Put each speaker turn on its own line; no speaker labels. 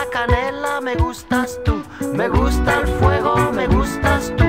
canela, me gustas tú. Me gusta el fuego, me gustas tú.